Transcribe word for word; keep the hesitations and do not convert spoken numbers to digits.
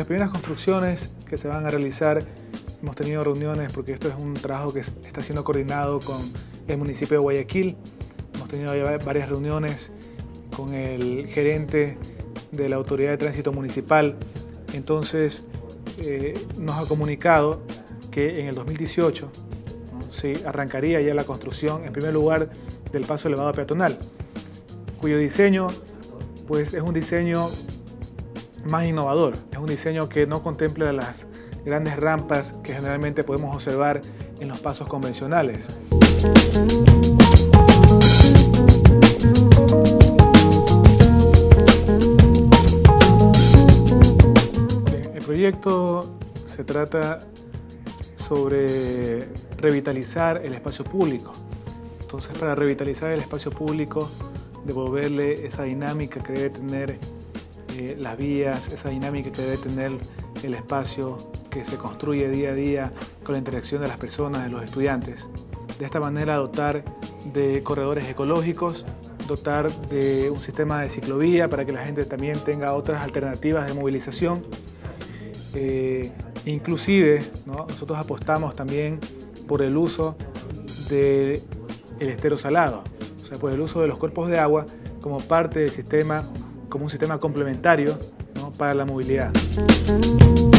las primeras construcciones que se van a realizar, hemos tenido reuniones porque esto es un trabajo que está siendo coordinado con el municipio de Guayaquil. Hemos tenido varias reuniones con el gerente de la Autoridad de Tránsito Municipal. Entonces eh, nos ha comunicado que en el dos mil dieciocho, ¿no?, sí, arrancaría ya la construcción, en primer lugar, del paso elevado peatonal, cuyo diseño pues, es un diseño más innovador. Es un diseño que no contempla las grandes rampas que generalmente podemos observar en los pasos convencionales. El proyecto se trata sobre revitalizar el espacio público. Entonces, para revitalizar el espacio público, devolverle esa dinámica que debe tener eh, las vías, esa dinámica que debe tener el espacio que se construye día a día con la interacción de las personas, de los estudiantes. De esta manera dotar de corredores ecológicos, dotar de un sistema de ciclovía para que la gente también tenga otras alternativas de movilización. Eh, inclusive, ¿no?, nosotros apostamos también por el uso del estero salado, o sea, por el uso de los cuerpos de agua como parte del sistema, como un sistema complementario, ¿no?, para la movilidad.